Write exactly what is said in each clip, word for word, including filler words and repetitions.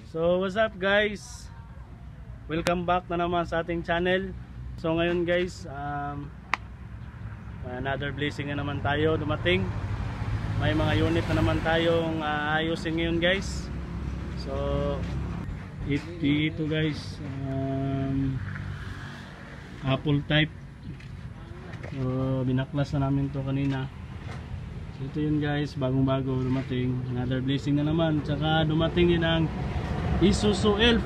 So what's up guys, welcome back na naman sa ating channel. So ngayon guys, um, another blessing na naman tayo dumating. May mga unit na naman tayong uh, ayusin ngayon guys. So ito, ito guys, um, Apple type. So binaklas na namin to kanina. So ito yun guys, bagong bago dumating, another blessing na naman. Tsaka dumating din ang Isuzu Elf.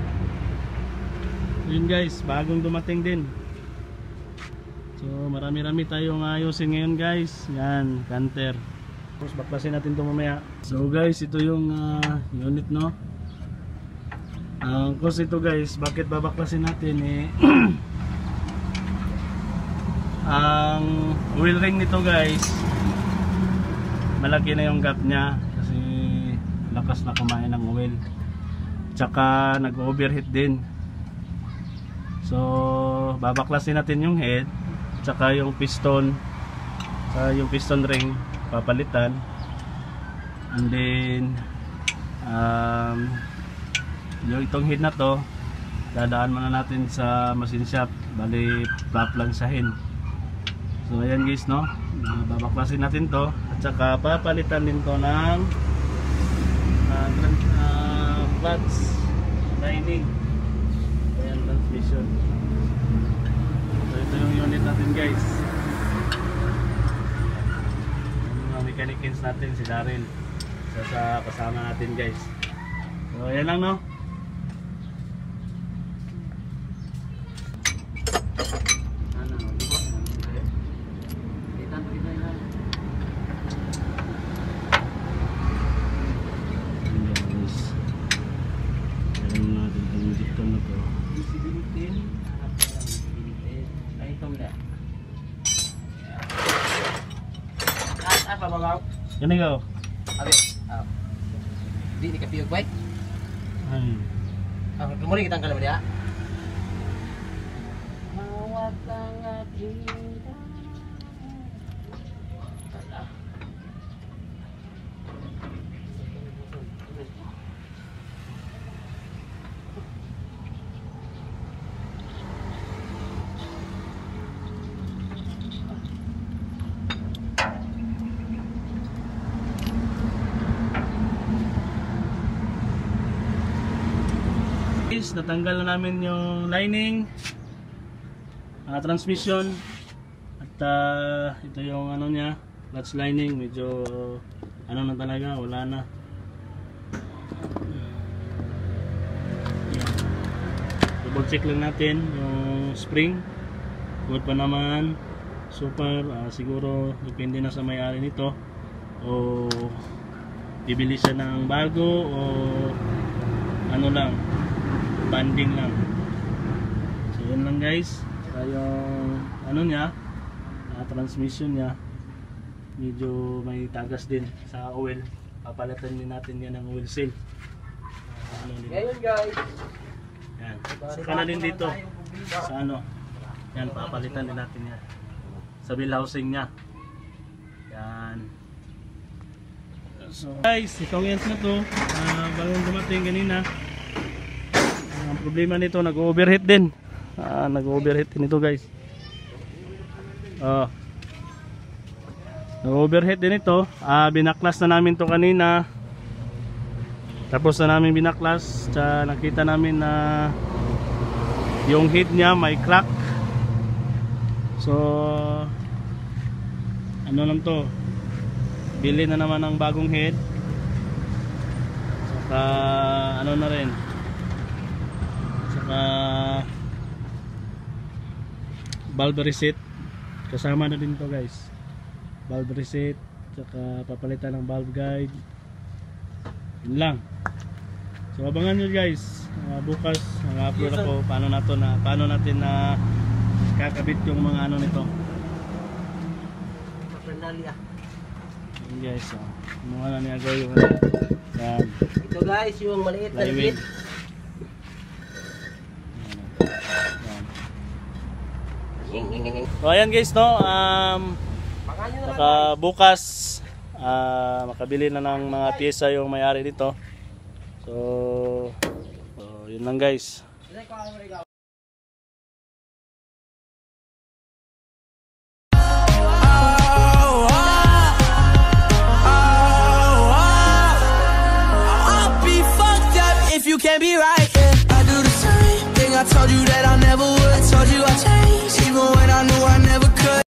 Yun guys, bagong dumating din. So marami-rami tayong ayusin ngayon guys. Yan, canter. Tapos baklasin natin ito mamaya. So guys, ito yung uh, unit no. Ang uh, cause ito guys, bakit babaklasin natin eh ang wheel ring nito guys, malaki na yung gap nya kasi lakas na kumain ng oil. Tsaka nag-overheat din. So babaklasin natin yung head, tsaka yung piston, tsaka yung piston ring papalitan. And then um, yung itong head na to dadaan muna natin sa machine shop, bali paplansahin. So ayan guys no, uh, babaklasin natin to at saka papalitan din to ng uh, uh, clutch lining. Ayan, transmission. So ito yung unit natin guys. Yung mga mechanicins natin, si Daryl, isa sa kasama natin guys. So ayan lang no. Yan ikaw. Abi. Ah. Di ni kapiyog bike. Ay. Ah, kumuli kitang kala dia. Mawat lang aking natanggal na namin yung lining, uh, transmission, at uh, ito yung ano niya, clutch lining, medyo ano na talaga, wala na. Yan. Double check lang natin yung spring, good pa naman, super. Uh, siguro depende na sa may-ari nito o bibili siya ng bago o ano lang, banding lang. So yun lang guys. Saka yung ano niya, uh, transmission niya medyo may tagas din sa oil. Papalitan din natin yan ng oil seal. Uh, ano din. Ngayon guys. Yan. Saka na din dito sa ano. Yan, papalitan din natin yan sa wheel housing niya. Yan. So guys, itong ends na to, uh, bagong dumating kanina. Ang problema nito, nag-overheat din. Ah, nag-overheat din ito guys. Oh. Nag-overheat din ito. Ah, binaklas na namin to kanina. Tapos na namin binaklas. Tsaka nakita namin na yung head niya may crack. So ano lang to, bili na naman ng bagong head. Saka ano na rin, Uh, valve reset kasama na din to guys. Valve reset, saka papalitan ng valve guide. Yun lang. So abangan nyo guys, uh, bukas mag-upload ako paano na to na paano natin na kakabit yung mga ano nito. Yun guys, so mga na niya gawin. Yan. Ito guys, yung maliit na liit. So ayan guys no, um, saka bukas uh, makabili na ng mga pyesa yung may-ari dito. So yun lang guys. If you can't be right, yeah, I do the same thing. I told you that I never would. Told you I changed, even when I knew I never could.